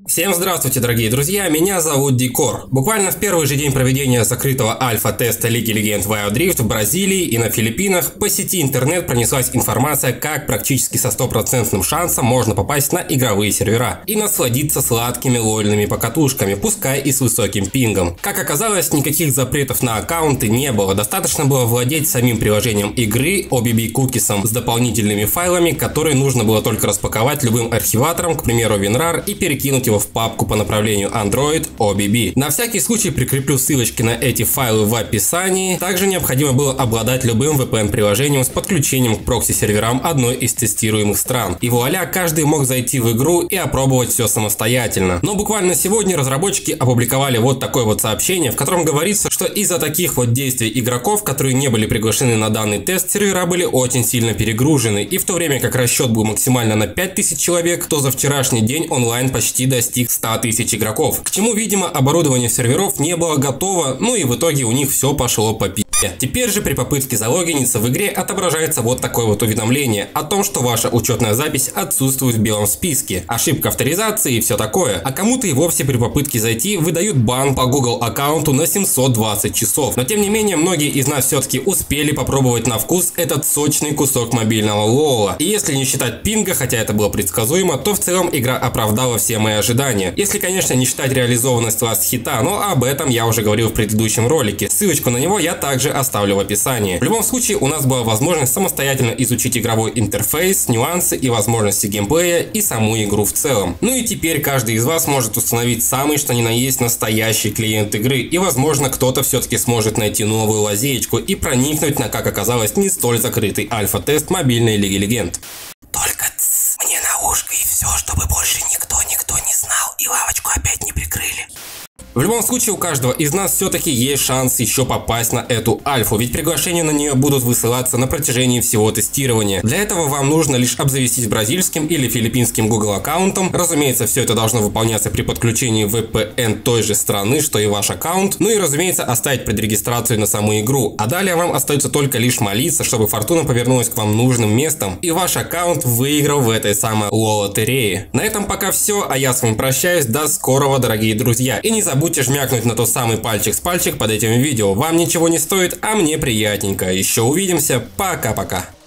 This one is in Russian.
Всем здравствуйте, дорогие друзья, меня зовут Дикор. Буквально в первый же день проведения закрытого альфа-теста Лиги Легенд Wild Rift в Бразилии и на Филиппинах по сети интернет пронеслась информация, как практически со стопроцентным шансом можно попасть на игровые сервера и насладиться сладкими лольными покатушками, пускай и с высоким пингом. Как оказалось, никаких запретов на аккаунты не было, достаточно было владеть самим приложением игры OBB Cookies с дополнительными файлами, которые нужно было только распаковать любым архиватором, к примеру WinRAR, и перекинуть его в папку по направлению Android OBB. На всякий случай прикреплю ссылочки на эти файлы в описании. Также необходимо было обладать любым VPN-приложением с подключением к прокси-серверам одной из тестируемых стран. И вуаля, каждый мог зайти в игру и опробовать все самостоятельно. Но буквально сегодня разработчики опубликовали вот такое вот сообщение, в котором говорится, что из-за таких вот действий игроков, которые не были приглашены на данный тест, сервера были очень сильно перегружены. И в то время как расчет был максимально на 5000 человек, то за вчерашний день онлайн почти достиг 100 тысяч игроков. К чему, видимо, оборудование серверов не было готово, ну и в итоге у них все пошло по пи***. Теперь же при попытке залогиниться в игре отображается вот такое вот уведомление о том, что ваша учетная запись отсутствует в белом списке, ошибка авторизации и все такое. А кому-то и вовсе при попытке зайти выдают бан по Google аккаунту на 720 часов. Но тем не менее, многие из нас все-таки успели попробовать на вкус этот сочный кусок мобильного лола. И если не считать пинга, хотя это было предсказуемо, то в целом игра оправдала все мои ожидания. Если, конечно, не считать реализованность Last Hit, но об этом я уже говорил в предыдущем ролике. Ссылочку на него я также оставлю в описании. В любом случае, у нас была возможность самостоятельно изучить игровой интерфейс, нюансы и возможности геймплея и саму игру в целом. Ну и теперь каждый из вас может установить самый что ни на есть настоящий клиент игры, и возможно кто-то все-таки сможет найти новую лазеечку и проникнуть на, как оказалось, не столь закрытый альфа-тест мобильной Лиги Легенд. Только мне на ушко и все, чтобы больше никто не знал и лавочку опять не прикрыли. В любом случае, у каждого из нас все-таки есть шанс еще попасть на эту альфу, ведь приглашения на нее будут высылаться на протяжении всего тестирования. Для этого вам нужно лишь обзавестись бразильским или филиппинским Google аккаунтом. Разумеется, все это должно выполняться при подключении VPN той же страны, что и ваш аккаунт. Ну и разумеется, оставить предрегистрацию на саму игру. А далее вам остается только лишь молиться, чтобы фортуна повернулась к вам нужным местом, и ваш аккаунт выиграл в этой самой лотерее. На этом пока все, а я с вами прощаюсь. До скорого, дорогие друзья. И не забудьте жмякнуть на тот самый пальчик с пальчик под этим видео. Вам ничего не стоит, а мне приятненько. Еще увидимся. Пока-пока.